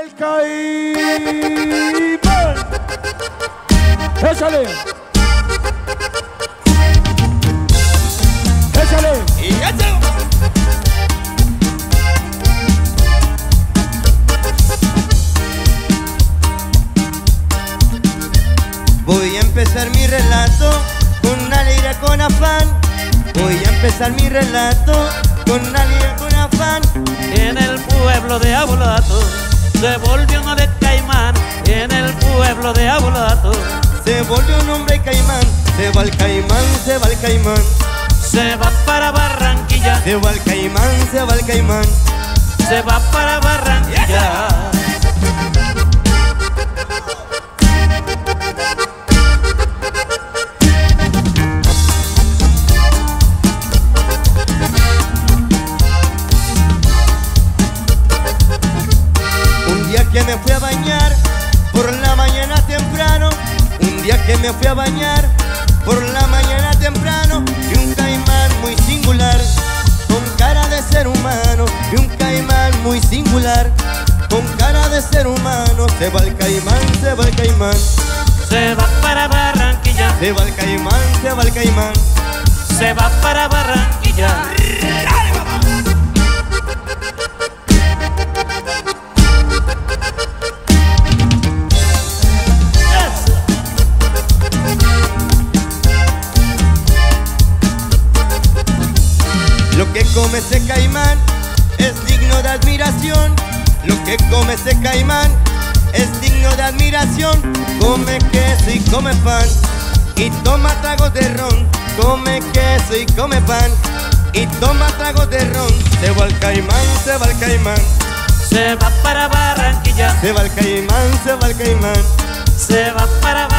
El Caimán. Échale. Échale. Y échale. Voy a empezar mi relato con alegría, con afán. Voy a empezar mi relato con alegría, con afán. En el pueblo de Abulato se volvió un hombre caimán. En el pueblo de Abulato se volvió un hombre caimán. Se va el caimán, se va el caimán. Se va para Barranquilla. Se va el caimán, se va el caimán. Se va para Barranquilla. Que me fui a bañar por la mañana temprano. Un día que me fui a bañar por la mañana temprano, y un caimán muy singular, con cara de ser humano. Y un caimán muy singular, con cara de ser humano. Se va el caimán, se va el caimán. Se va para Barranquilla. Se va el caimán, se va el caimán. Se va para Barranquilla. Lo que come ese caimán es digno de admiración. Lo que come ese caimán es digno de admiración. Come queso y come pan y toma tragos de ron. Come queso y come pan y toma tragos de ron. Se va el caimán, se va el caimán. Se va para Barranquilla. Se va el caimán, se va el caimán. Se va para